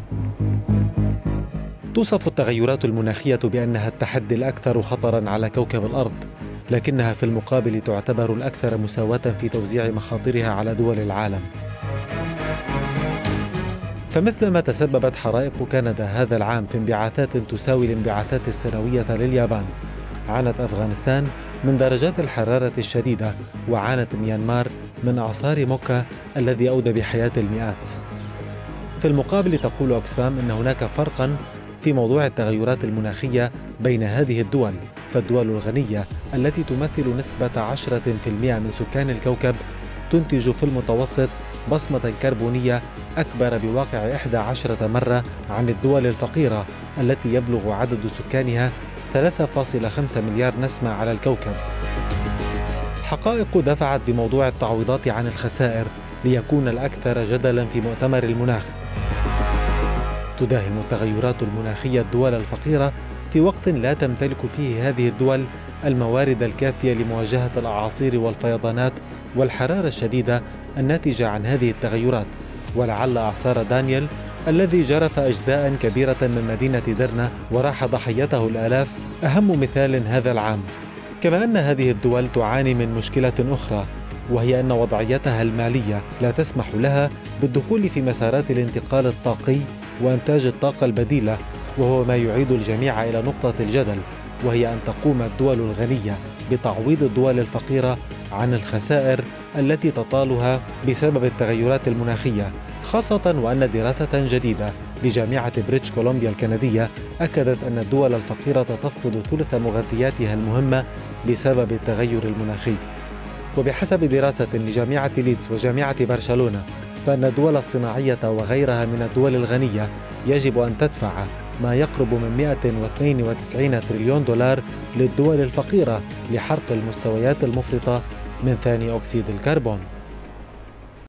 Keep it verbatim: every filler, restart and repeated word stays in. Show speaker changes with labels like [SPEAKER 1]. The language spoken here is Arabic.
[SPEAKER 1] توصف التغيرات المناخية بأنها التحدي الأكثر خطراً على كوكب الأرض، لكنها في المقابل تعتبر الأكثر مساواة في توزيع مخاطرها على دول العالم. فمثلما تسببت حرائق كندا هذا العام في انبعاثات تساوي الانبعاثات السنوية لليابان، عانت أفغانستان من درجات الحرارة الشديدة، وعانت ميانمار من إعصار موكا الذي أودى بحياة المئات. في المقابل تقول أوكسفام إن هناك فرقاً في موضوع التغيرات المناخية بين هذه الدول، فالدول الغنية التي تمثل نسبة عشرة بالمئة من سكان الكوكب تنتج في المتوسط بصمة كربونية أكبر بواقع إحدى عشرة مرة عن الدول الفقيرة التي يبلغ عدد سكانها ثلاثة فاصلة خمسة مليار نسمة على الكوكب. حقائق دفعت بموضوع التعويضات عن الخسائر ليكون الأكثر جدلاً في مؤتمر المناخ. تداهم التغيرات المناخية الدول الفقيرة في وقت لا تمتلك فيه هذه الدول الموارد الكافية لمواجهة الأعاصير والفيضانات والحرارة الشديدة الناتجة عن هذه التغيرات. ولعل إعصار دانييل الذي جرف أجزاء كبيرة من مدينة درنا وراح ضحيته الآلاف أهم مثال هذا العام. كما أن هذه الدول تعاني من مشكلة أخرى، وهي أن وضعيتها المالية لا تسمح لها بالدخول في مسارات الانتقال الطاقي وإنتاج الطاقة البديلة، وهو ما يعيد الجميع إلى نقطة الجدل، وهي أن تقوم الدول الغنية بتعويض الدول الفقيرة عن الخسائر التي تطالها بسبب التغيرات المناخية، خاصة وأن دراسة جديدة لجامعة بريتش كولومبيا الكندية أكدت أن الدول الفقيرة تفقد ثلث مغذياتها المهمة بسبب التغير المناخي. وبحسب دراسة لجامعة ليدز وجامعة برشلونة، فإن الدول الصناعية وغيرها من الدول الغنية يجب أن تدفع ما يقرب من مئة واثنين وتسعين تريليون دولار للدول الفقيرة لحرق المستويات المفرطة من ثاني أكسيد الكربون.